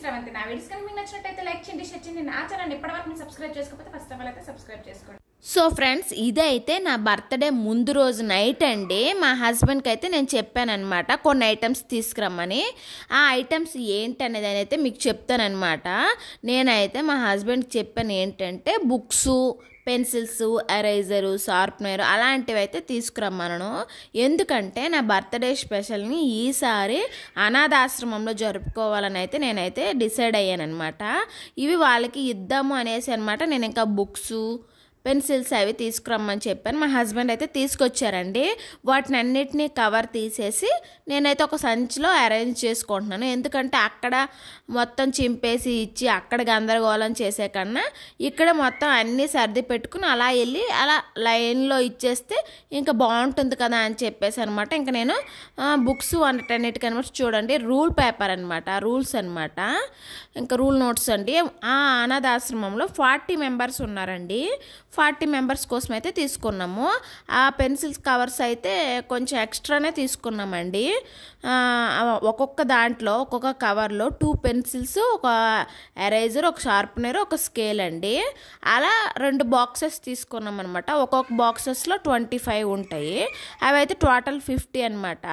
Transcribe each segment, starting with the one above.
శ్రవంతి. నా వీడియోస్ కనుక మీకు నచ్చినట్లయితే లైక్ చేయండి, షేర్ చేయండి. నా ఛానల్ ఇప్పటివరకు మీరు సబ్స్క్రైబ్ చేసుకోకపోతే ఫస్ట్ ఆఫ్ ఆల్ అయితే సబ్స్క్రైబ్ చేసుకోండి. సో ఫ్రెండ్స్, ఇదైతే నా బర్త్డే ముందు రోజు నైట్ అండి. మా హస్బెండ్కి అయితే నేను చెప్పానమాట కొన్ని ఐటమ్స్ తీసుకురమ్మని. ఆ ఐటమ్స్ ఏంటనేది అయితే మీకు చెప్తానమాట. నేనైతే మా హస్బెండ్కి చెప్పాను ఏంటంటే బుక్స్, పెన్సిల్స్, ఎరేజరు, షార్ప్నర్ అలాంటివి అయితే తీసుకురమ్మను. ఎందుకంటే నా బర్త్డే స్పెషల్ని ఈసారి అనాథాశ్రమంలో జరుపుకోవాలని అయితే నేనైతే డిసైడ్ అయ్యాను అనమాట. ఇవి వాళ్ళకి ఇద్దాము అనేసి అనమాట. నేను ఇంకా బుక్స్, పెన్సిల్స్ అవి తీసుకురమ్మని చెప్పాను. మా హస్బెండ్ అయితే తీసుకొచ్చారండి. వాటిని అన్నిటినీ కవర్ తీసేసి నేనైతే ఒక సంచిలో అరేంజ్ చేసుకుంటున్నాను. ఎందుకంటే అక్కడ మొత్తం చింపేసి ఇచ్చి అక్కడ గందరగోళం చేసే కన్నా ఇక్కడ మొత్తం అన్నీ సర్ది పెట్టుకుని అలా వెళ్ళి అలా లైన్లో ఇచ్చేస్తే ఇంకా బాగుంటుంది కదా అని చెప్పేసి అనమాట. ఇంకా నేను బుక్స్ అన్నిటికనమాట చూడండి, రూల్ పేపర్ అనమాట, రూల్స్ అనమాట, ఇంకా రూల్ నోట్స్ అండి. ఆ అనాథాశ్రమంలో 40 మెంబర్స్ ఉన్నారండి. 40 మెంబర్స్ కోసం అయితే తీసుకున్నాము. ఆ పెన్సిల్స్ కవర్స్ అయితే కొంచెం ఎక్స్ట్రానే తీసుకున్నామండి. ఒక్కొక్క దాంట్లో ఒక్కొక్క కవర్లో 2 పెన్సిల్స్, ఒక ఎరేజర్, ఒక షార్ప్నర్, ఒక స్కేల్ అండి. అలా 2 బాక్సెస్ తీసుకున్నాం అనమాట. ఒక్కొక్క బాక్సెస్లో 25 ఉంటాయి. అవి అయితే టోటల్ 50 అనమాట.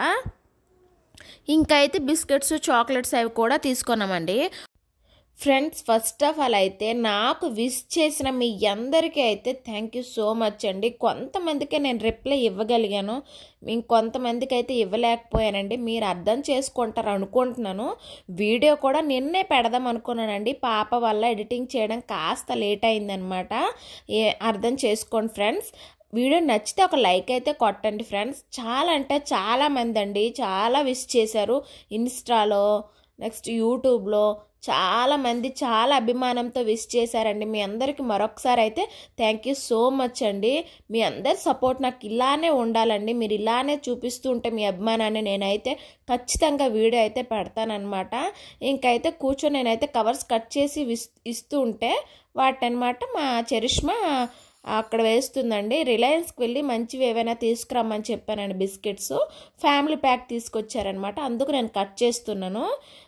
ఇంకా అయితే బిస్కెట్స్, చాక్లెట్స్ అవి కూడా తీసుకున్నామండి. ఫ్రెండ్స్, ఫస్ట్ ఆఫ్ ఆల్ అయితే నాకు విష్ చేసిన మీ అందరికీ అయితే థ్యాంక్ యూ సో మచ్ అండి. కొంతమందికే నేను రిప్లై ఇవ్వగలిగాను, ఇంకొంతమందికి అయితే ఇవ్వలేకపోయానండి. మీరు అర్థం చేసుకుంటారు అనుకుంటున్నాను. వీడియో కూడా నిన్నే పెడదాం అనుకున్నానండి. పాప వల్ల ఎడిటింగ్ చేయడం కాస్త లేట్ అయిందనమాట. అర్థం చేసుకోండి ఫ్రెండ్స్. వీడియో నచ్చితే ఒక లైక్ అయితే కొట్టండి ఫ్రెండ్స్. చాలా అంటే చాలామంది అండి చాలా విష్ చేశారు. ఇన్స్టాలో, నెక్స్ట్ యూట్యూబ్లో చాలామంది చాలా అభిమానంతో విష్ చేశారండి. మీ అందరికీ మరొకసారి అయితే థ్యాంక్ యూ సో మచ్ అండి. మీ అందరి సపోర్ట్ నాకు ఇలానే ఉండాలండి. మీరు ఇలానే చూపిస్తూ ఉంటే మీ అభిమానాన్ని నేనైతే ఖచ్చితంగా వీడియో అయితే పెడతానమాట. ఇంకైతే కూర్చొని నేనైతే కవర్స్ కట్ చేసి ఇస్తూ ఉంటే వాటనమాట మా చరిష్మా అక్కడ వేస్తుందండి. రిలయన్స్కి వెళ్ళి మంచివి ఏవైనా తీసుకురమ్మని చెప్పానండి. బిస్కెట్స్ ఫ్యామిలీ ప్యాక్ తీసుకొచ్చారనమాట. అందుకు నేను కట్ చేస్తున్నాను.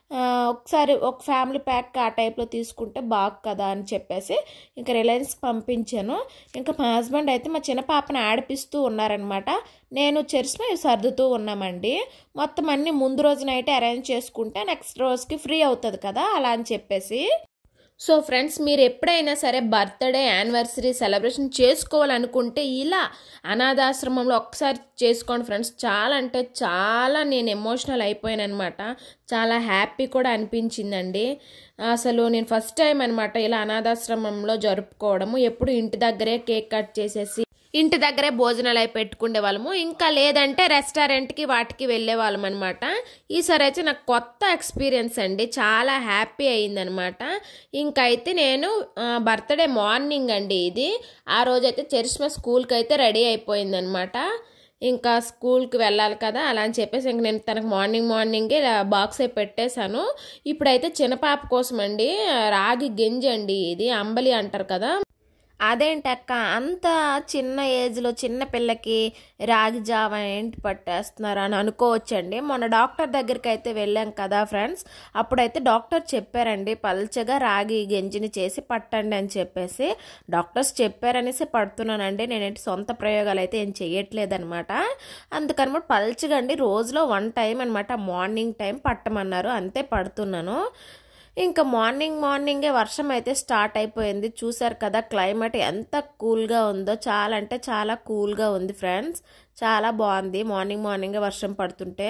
ఒకసారి ఒక ఫ్యామిలీ ప్యాక్ ఆ టైప్లో తీసుకుంటే బాగు కదా అని చెప్పేసి ఇంకా రిలయన్స్కి పంపించాను. ఇంకా మా హస్బెండ్ అయితే మా చిన్న పాపని ఆడిపిస్తూ ఉన్నారనమాట. నేను చరిష్మా సర్దుతూ ఉన్నామండి. మొత్తం అన్నీ ముందు రోజు నైట్ అరేంజ్ చేసుకుంటే నెక్స్ట్ రోజుకి ఫ్రీ అవుతుంది కదా అలా అని చెప్పేసి. సో ఫ్రెండ్స్, మీరు ఎప్పుడైనా సరే బర్త్డే, యానివర్సరీ సెలబ్రేషన్ చేసుకోవాలనుకుంటే ఇలా అనాథాశ్రమంలో ఒకసారి చేసుకోండి ఫ్రెండ్స్. చాలా అంటే చాలా నేను ఎమోషనల్ అయిపోయాను అనమాట. చాలా హ్యాపీ కూడా అనిపించిందండి. అసలు నేను ఫస్ట్ టైం అనమాట ఇలా అనాథాశ్రమంలో జరుపుకోవడము. ఎప్పుడు ఇంటి దగ్గరే కేక్ కట్ చేసేసి ఇంటి దగ్గరే భోజనాలు అయి పెట్టుకునే వాళ్ళము. ఇంకా లేదంటే రెస్టారెంట్కి వాటికి వెళ్ళే వాళ్ళం అనమాట. ఈసారి అయితే నాకు కొత్త ఎక్స్పీరియన్స్ అండి. చాలా హ్యాపీ అయ్యిందనమాట. ఇంకైతే నేను బర్త్డే మార్నింగ్ అండి ఇది. ఆ రోజైతే చరిష్మా స్కూల్కి అయితే రెడీ అయిపోయిందనమాట. ఇంకా స్కూల్కి వెళ్ళాలి కదా అలా అని చెప్పేసి ఇంక నేను తనకు మార్నింగే బాక్స్ అయి పెట్టేశాను. ఇప్పుడైతే చిన్నపాప కోసం అండి రాగి గంజి అండి, ఇది అంబలి అంటారు కదా. అదేంటక్క అంత చిన్న ఏజ్లో చిన్న పిల్లకి రాగి జావ ఏంటి పట్టేస్తున్నారు అని అనుకోవచ్చండి. మొన్న డాక్టర్ దగ్గరికి అయితే వెళ్ళాం కదా ఫ్రెండ్స్. అప్పుడైతే డాక్టర్ చెప్పారండి పల్చగా రాగి గంజిని చేసి పట్టండి అని చెప్పేసి. డాక్టర్స్ చెప్పారనేసి పడుతున్నానండి. నేనేంటి సొంత ప్రయోగాలు అయితే ఏం చెయ్యట్లేదనమాట. అందుకనమాట పల్చగా అండి రోజులో 1 టైం అనమాట, మార్నింగ్ టైం పట్టమన్నారు, అంతే పడుతున్నాను. ఇంకా మార్నింగే వర్షం అయితే స్టార్ట్ అయిపోయింది. చూసారు కదా క్లైమేట్ ఎంత కూల్గా ఉందో. చాలా అంటే చాలా కూల్గా ఉంది ఫ్రెండ్స్. చాలా బాగుంది మార్నింగే వర్షం పడుతుంటే.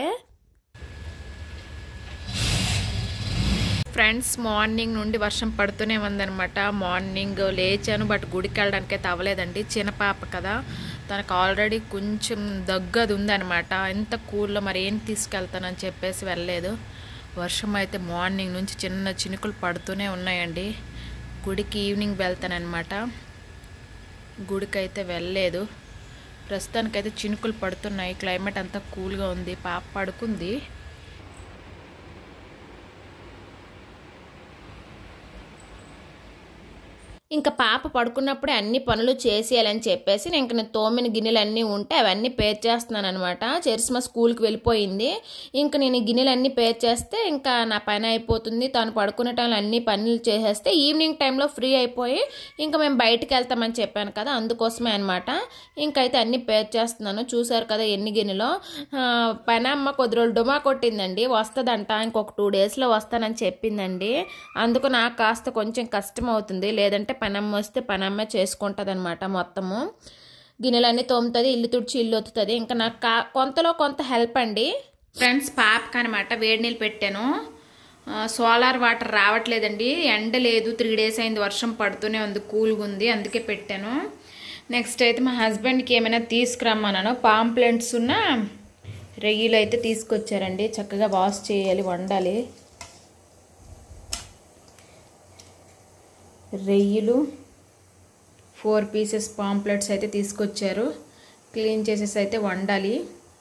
ఫ్రెండ్స్, మార్నింగ్ నుండి వర్షం పడుతూనే ఉందనమాట. మార్నింగ్ లేచాను, బట్ గుడికి వెళ్ళడానికి అయితే అవ్వలేదండి. చిన్న పాప కదా, తనకు ఆల్రెడీ కొంచెం దగ్గది ఉందనమాట. ఎంత కూల్లో మరి ఏం తీసుకెళ్తానని చెప్పేసి వెళ్ళలేదు. వర్షం అయితే మార్నింగ్ నుంచి చిన్న చినుకులు పడుతూనే ఉన్నాయండి. గుడికి ఈవినింగ్ వెళ్తానమాట. గుడికి అయితే వెళ్ళలేదు. ప్రస్తుతానికైతే చినుకులు పడుతున్నాయి. క్లైమేట్ అంతా కూల్గా ఉంది. పాప పడుకుంది. ఇంకా పాప పడుకున్నప్పుడే అన్ని పనులు చేసేయాలని చెప్పేసి నేను తోమిన గిన్నెలు అన్నీ ఉంటే అవన్నీ పేర్ చేస్తున్నాను అనమాట. చరిష్మా స్కూల్కి వెళ్ళిపోయింది. ఇంకా నేను ఈ గిన్నెలు అన్నీ పేర్ చేస్తే ఇంకా నా పని అయిపోతుంది. తను పడుకునే టైంలో అన్ని పనులు చేసేస్తే ఈవినింగ్ టైంలో ఫ్రీ అయిపోయి ఇంకా మేము బయటికి వెళ్తామని చెప్పాను కదా, అందుకోసమే అనమాట. ఇంకైతే అన్నీ పేర్ చేస్తున్నాను. చూసారు కదా ఎన్ని గిన్నెలో. పనమ్మ కొద్ది రోజులు డుమా కొట్టిందండి, వస్తుందంట, ఇంకొక 2 డేస్లో వస్తానని చెప్పిందండి. అందుకు నాకు కాస్త కొంచెం కష్టం అవుతుంది. లేదంటే పనమ్మ వస్తే పనమ్మ చేసుకుంటుంది అనమాట. మొత్తము గిన్నెలన్నీ తోముతుంది, ఇల్లు తుడిచి ఇల్లు ఒత్తుతుంది. ఇంకా నాకు కొంతలో కొంత హెల్ప్ అండి. ఫ్రెండ్స్ పాపకి అనమాట వేడి నీళ్ళు పెట్టాను. సోలార్ వాటర్ రావట్లేదండి, ఎండ లేదు, 3 డేస్ అయింది, వర్షం పడుతూనే ఉంది, కూల్గా ఉంది, అందుకే పెట్టాను. నెక్స్ట్ అయితే మా హస్బెండ్కి ఏమైనా తీసుకురమ్మన్నాను. పాంప్లెంట్స్ ఉన్న రొయ్యలు అయితే తీసుకొచ్చారండి. చక్కగా వాష్ చేయాలి, వండాలి. రొయ్యలు 4 పీసెస్ పాంప్లెట్స్ అయితే తీసుకొచ్చారు. క్లీన్ చేసేసి అయితే వండాలి.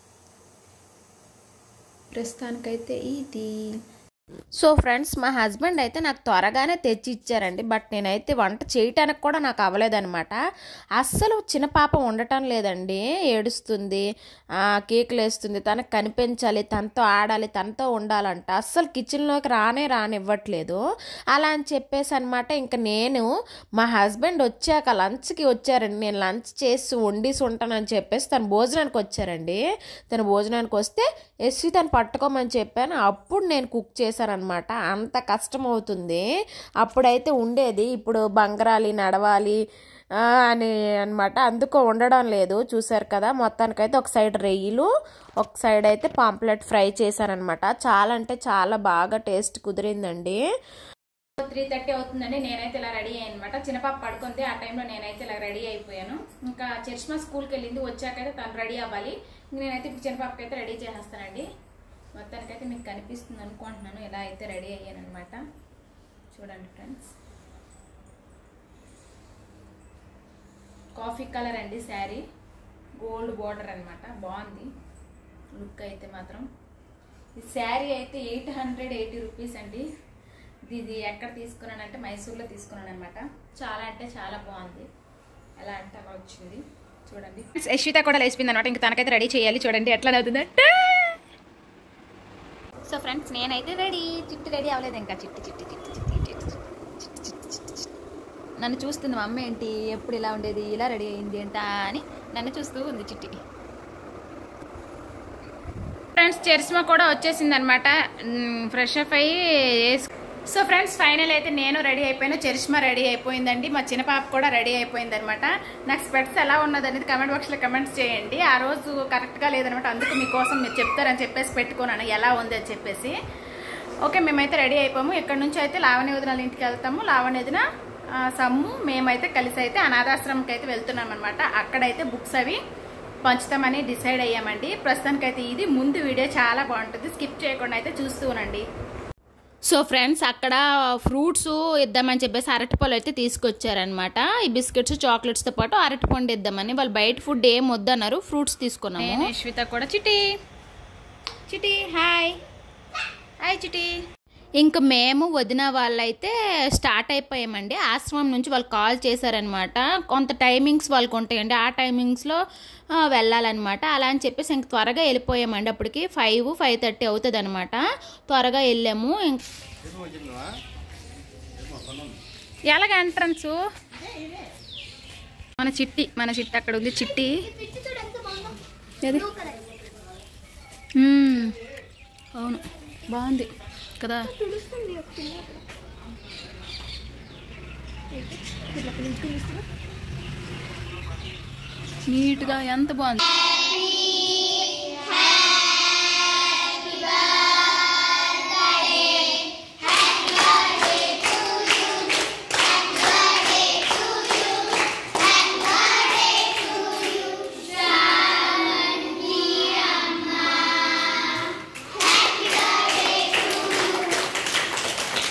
ప్రస్తుతానికైతే ఇది. సో ఫ్రెండ్స్, మా హస్బెండ్ అయితే నాకు త్వరగానే తెచ్చి ఇచ్చారండి. బట్ నేనైతే వంట చేయటానికి కూడా నాకు అవ్వలేదనమాట. అస్సలు చిన్న పాప ఉండటం లేదండి, ఏడుస్తుంది, కేకులు వేస్తుంది, తనకు కనిపించాలి, తనతో ఆడాలి, తనతో ఉండాలంట. అస్సలు కిచెన్లోకి రానివ్వట్లేదు. అలా అని చెప్పేసి అనమాట. ఇంకా నేను మా హస్బెండ్ వచ్చాక లంచ్కి వచ్చారండి. నేను లంచ్ చేసి వండేసి ఉంటానని చెప్పేసి తను భోజనానికి వచ్చారండి. తను భోజనానికి వస్తే తను పట్టుకోమని చెప్పాను. అప్పుడు నేను కుక్ చేశానమాట. అంత కష్టం అవుతుంది. అప్పుడైతే ఉండేది, ఇప్పుడు బంగరాలి, నడవాలి అని అనమాట. అందుకో ఉండడం లేదు. చూసారు కదా, మొత్తానికైతే ఒక సైడ్ రొయ్యలు, ఒక సైడ్ అయితే పాంప్లెట్ ఫ్రై చేశానమాట. చాలా అంటే చాలా బాగా టేస్ట్ కుదిరిందండి. 3:30 అవుతుందండి. నేనైతే ఇలా రెడీ అయ్యాను అనమాట. చిన్నపాప పడుకుంది, ఆ టైంలో నేనైతే ఇలా రెడీ అయిపోయాను. ఇంకా చరిష్మా స్కూల్కి వెళ్ళింది, వచ్చాకైతే తను రెడీ అవ్వాలి. నేనైతే ఇప్పుడు చిన్నపాపకి అయితే రెడీ చేసేస్తానండి. మొత్తానికైతే మీకు కనిపిస్తుంది అనుకుంటున్నాను ఎలా అయితే రెడీ అయ్యాను అనమాట. చూడండి ఫ్రెండ్స్, కాఫీ కలర్ అండి శారీ, గోల్డ్ బోర్డర్ అనమాట. బాగుంది లుక్ అయితే మాత్రం. ఈ శారీ అయితే 880 రూపీస్ అండి. ఇది ఎక్కడ తీసుకున్నానంటే మైసూర్లో తీసుకున్నాను అనమాట. చాలా అంటే చాలా బాగుంది. ఎలా అంటే అలా వచ్చింది చూడండి. యశ్విత కూడా లేచిపోయింది అనమాట. ఇంకా తనకైతే రెడీ చేయాలి. చూడండి ఎట్లా అవుతుందంటే. సో ఫ్రెండ్స్, నేనైతే రెడీ. చిట్టి రెడీ అవ్వలేదు ఇంకా. చిట్టి నన్ను చూస్తుంది. మా అమ్మ ఏంటి ఎప్పుడు ఇలా ఉండేది, ఇలా రెడీ అయింది ఏంట అని నన్ను చూస్తూ ఉంది చిట్టి. ఫ్రెండ్స్, చరిష్మా కూడా వచ్చేసింది అనమాట. ఫ్రెష్ అప్ అయ్యి. సో ఫ్రెండ్స్, ఫైనల్ అయితే నేను రెడీ అయిపోయాను, చరిష్మా రెడీ అయిపోయిందండి, మా చిన్న పాప కూడా రెడీ అయిపోయింది అనమాట. నాకు స్పెట్స్ ఎలా ఉన్నది అనేది కమెంట్ బాక్స్లో కమెంట్స్ చేయండి. ఆ రోజు కరెక్ట్గా లేదనమాట, అందుకు మీకోసం మీరు చెప్తారని చెప్పేసి పెట్టుకున్నాను ఎలా ఉంది అని చెప్పేసి. ఓకే, మేమైతే రెడీ అయిపోయాము. ఇక్కడ నుంచి అయితే లావణ్య వదినాల ఇంటికి వెళ్తాము. లావణ్య వదిన, సమ్ము, మేమైతే కలిసి అయితే అనాథాశ్రమంకి అయితే వెళ్తున్నాం అనమాట. అక్కడైతే బుక్స్ అవి పంచుతామని డిసైడ్ అయ్యామండి. ప్రస్తుతానికైతే ఇది ముందు వీడియో చాలా బాగుంటుంది, స్కిప్ చేయకుండా అయితే చూస్తూ ఉండండి. సో ఫ్రెండ్స్, అక్కడ ఫ్రూట్స్ ఇద్దామని చెప్పేసి అరటిపళ్ళు అయితే తీసుకొచ్చారనమాట. ఈ బిస్కెట్స్, చాక్లెట్స్తో పాటు అరటిపండు ఇద్దామని. వాళ్ళు బయట ఫుడ్ ఏం వద్దన్నారు, ఫ్రూట్స్ తీసుకున్నాము. యశ్విత కూడా. చిట్టి హాయ్ చిట్టి. ఇంకా మేము వదిన వాళ్ళైతే స్టార్ట్ అయిపోయామండి. ఆశ్రమం నుంచి వాళ్ళు కాల్ చేశారనమాట. కొంత టైమింగ్స్ వాళ్ళకు ఉంటాయండి, ఆ టైమింగ్స్లో వెళ్ళాలన్నమాట. అలా అని చెప్పేసి ఇంక త్వరగా వెళ్ళిపోయామండి. అప్పటికి 5-5:30 అవుతుంది అనమాట. త్వరగా వెళ్ళాము. ఎలాగ ఎంట్రన్స్ మన చిట్టి అక్కడ ఉంది. చిట్టి అవును, బాగుంది కదా. నీట్గా ఎంత బాగుంది.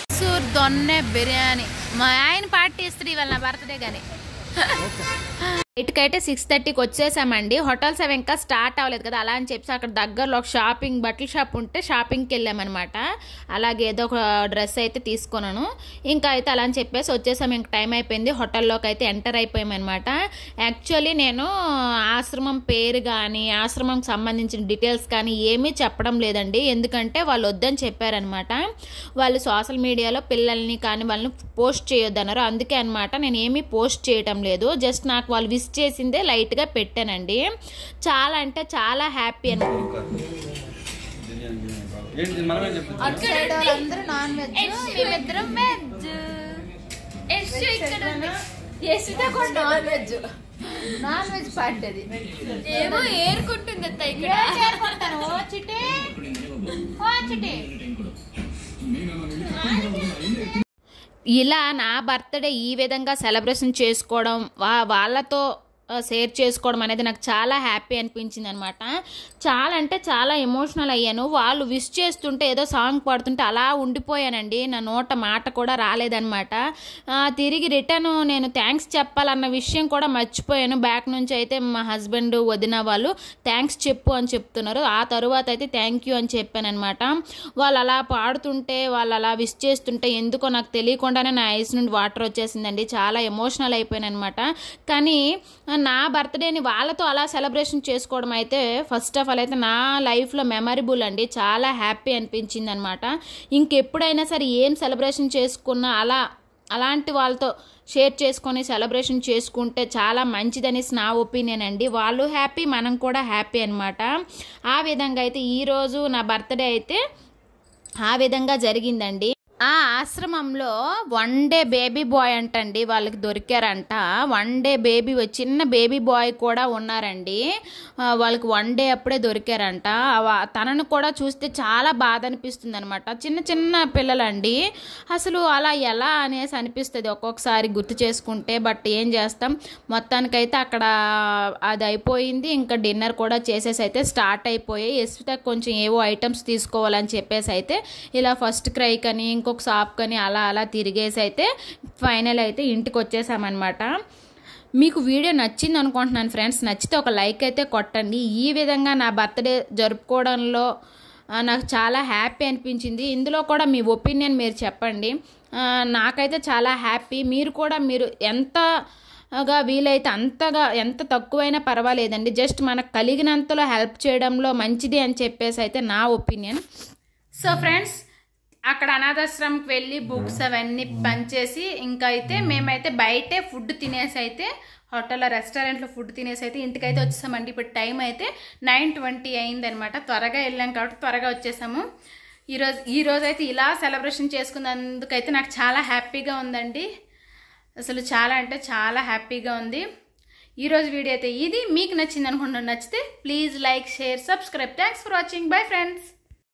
దొన్నే బిర్యానీ మా ఆయన పార్టీ ఇస్తుంది ఇవాళ నా బర్త్డే కానీ. నైట్కైతే 6:30కి వచ్చేసామండి. హోటల్స్ అవి ఇంకా స్టార్ట్ అవ్వలేదు కదా, అలా అని చెప్పి అక్కడ దగ్గరలో ఒక బట్టల షాప్ ఉంటే షాపింగ్కి వెళ్ళామన్నమాట. అలాగే ఏదో ఒక డ్రెస్ అయితే తీసుకున్నాను. ఇంకా అయితే అలా అని చెప్పేసి వచ్చేసాము. ఇంక టైం అయిపోయింది. హోటల్లోకి అయితే ఎంటర్ అయిపోయామన్నమాట. యాక్చువల్లీ నేను ఆశ్రమం పేరు కానీ ఆశ్రమంకి సంబంధించిన డీటెయిల్స్ కానీ ఏమీ చెప్పడం లేదండి. ఎందుకంటే వాళ్ళు వద్దని చెప్పారనమాట. వాళ్ళు సోషల్ మీడియాలో పిల్లల్ని కానీ వాళ్ళని పోస్ట్ చేయొద్దన్నారు. అందుకే అనమాట నేను ఏమీ పోస్ట్ చేయటం లేదు. జస్ట్ నాకు వాళ్ళు విష్ చేసిందే లైట్గా పెట్టానండి. చాలా అంటే చాలా హ్యాపీ అని. నాన్ వెజ్ పడ్డది ఏమో ఏరుకుంటుంది ఇలా నా బర్త్డే ఈ విధంగా సెలబ్రేషన్ చేసుకోవడం, వాళ్ళతో షేర్ చేసుకోవడం అనేది నాకు చాలా హ్యాపీ అనిపించింది అనమాట. చాలా అంటే చాలా ఎమోషనల్ అయ్యాను. వాళ్ళు విష్ చేస్తుంటే ఏదో సాంగ్ పాడుతుంటే అలా ఉండిపోయానండి. నా నోట మాట కూడా రాలేదనమాట. తిరిగి రిటర్న్ నేను థ్యాంక్స్ చెప్పాలన్న విషయం కూడా మర్చిపోయాను. బ్యాక్ నుంచి అయితే మా హస్బెండ్ వదిన వాళ్ళు థ్యాంక్స్ చెప్పు అని చెప్తున్నారు. ఆ తరువాత అయితే థ్యాంక్ యూ అని చెప్పానమాట. వాళ్ళు అలా పాడుతుంటే వాళ్ళు అలా విష్ చేస్తుంటే ఎందుకో నాకు తెలియకుండానే నా ఐస్ నుండి వాటర్ వచ్చేసిందండి. చాలా ఎమోషనల్ అయిపోయాను అనమాట. కానీ నా బర్త్డేని వాళ్ళతో అలా సెలబ్రేషన్ చేసుకోవడం అయితే ఫస్ట్ ఆఫ్ ఆల్ అయితే నా లైఫ్లో మెమరబుల్ అండి. చాలా హ్యాపీ అనిపించింది అనమాట. ఇంకెప్పుడైనా సరే ఏం సెలబ్రేషన్ చేసుకున్నా అలాంటి వాళ్ళతో షేర్ చేసుకొని సెలబ్రేషన్ చేసుకుంటే చాలా మంచిదని నా ఒపీనియన్ అండి. వాళ్ళు హ్యాపీ, మనం కూడా హ్యాపీ అనమాట. ఆ విధంగా అయితే ఈరోజు నా బర్త్డే అయితే ఆ విధంగా జరిగిందండి. ఆ ఆశ్రమంలో 1 డే బేబీ బాయ్ అంటండి వాళ్ళకి దొరికారంట. 1 డే బేబీ, చిన్న బేబీ బాయ్ కూడా ఉన్నారండి. వాళ్ళకి 1 డే అప్పుడే దొరికారంట. తనను కూడా చూస్తే చాలా బాధ అనిపిస్తుంది అనమాట. చిన్న చిన్న పిల్లలండి, అసలు అలా ఎలా అనేసి అనిపిస్తుంది ఒక్కొక్కసారి గుర్తు చేసుకుంటే. బట్ ఏం చేస్తాం, మొత్తానికైతే అక్కడ అది అయిపోయింది. ఇంకా డిన్నర్ కూడా చేసేసి అయితే స్టార్ట్ అయిపోయాయి. యశ్విత కొంచెం ఏవో ఐటమ్స్ తీసుకోవాలని చెప్పేసి అయితే ఇలా ఫస్ట్ క్రై కని ఇంకొక షాప్ కని అలా తిరిగేసి అయితే ఫైనల్ అయితే ఇంటికి వచ్చేసామన్నమాట. మీకు వీడియో నచ్చింది అనుకుంటున్నాను ఫ్రెండ్స్. నచ్చితే ఒక లైక్ అయితే కొట్టండి. ఈ విధంగా నా బర్త్డే జరుపుకోవడంలో నాకు చాలా హ్యాపీ అనిపించింది. ఇందులో కూడా మీ ఒపీనియన్ మీరు చెప్పండి. నాకైతే చాలా హ్యాపీ. మీరు కూడా ఎంతగా వీలైతే అంతగా, ఎంత తక్కువైనా పర్వాలేదండి. జస్ట్ మనకు కలిగినంతలో హెల్ప్ చేయడంలో మంచిది అని చెప్పేసి అయితే నా ఒపీనియన్. సో ఫ్రెండ్స్, అక్కడ అనాథాశ్రమంకి వెళ్ళి బుక్స్ అవన్నీ పంచేసి ఇంకా అయితే మేమైతే బయటే ఫుడ్ తినేసి అయితే హోటల్లో రెస్టారెంట్లో ఫుడ్ తినేసి అయితే ఇంటికైతే వచ్చేసామండి. ఇప్పుడు టైం అయితే 9:20 అయిందనమాట. త్వరగా వెళ్ళాం కాబట్టి త్వరగా వచ్చేసాము. ఈరోజు అయితే ఇలా సెలబ్రేషన్ చేసుకున్నందుకైతే నాకు చాలా హ్యాపీగా ఉందండి. అసలు చాలా అంటే చాలా హ్యాపీగా ఉంది. ఈరోజు వీడియో అయితే ఇది. మీకు నచ్చింది అనుకుంటున్నాను. నచ్చితే please like, share, subscribe. Thanks for watching. Bye friends.